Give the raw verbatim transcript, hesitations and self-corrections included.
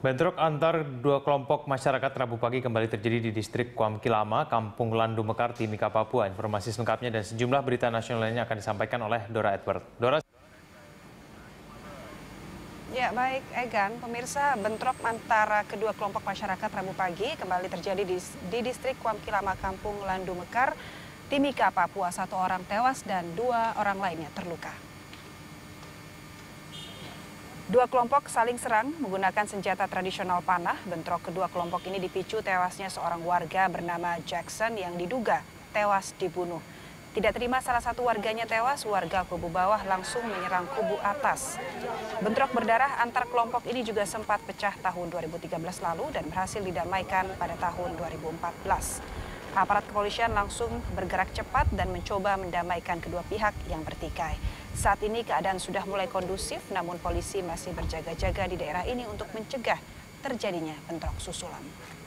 Bentrok antar dua kelompok masyarakat Rabu pagi kembali terjadi di distrik Kuamki Lama, Kampung Landu Mekar, Timika, Papua. Informasi selengkapnya dan sejumlah berita nasional lainnya akan disampaikan oleh Dora Edward. Dora. Ya baik, Egan, pemirsa, bentrok antara kedua kelompok masyarakat Rabu pagi kembali terjadi di, di distrik Kuamki Lama, Kampung Landu Mekar, Timika, Papua. Satu orang tewas dan dua orang lainnya terluka. Dua kelompok saling serang menggunakan senjata tradisional panah. Bentrok kedua kelompok ini dipicu tewasnya seorang warga bernama Jackson yang diduga tewas dibunuh. Tidak terima salah satu warganya tewas, warga kubu bawah langsung menyerang kubu atas. Bentrok berdarah antar kelompok ini juga sempat pecah tahun dua ribu tiga belas lalu dan berhasil didamaikan pada tahun dua ribu empat belas. Aparat kepolisian langsung bergerak cepat dan mencoba mendamaikan kedua pihak yang bertikai. Saat ini keadaan sudah mulai kondusif, namun polisi masih berjaga-jaga di daerah ini untuk mencegah terjadinya bentrok susulan.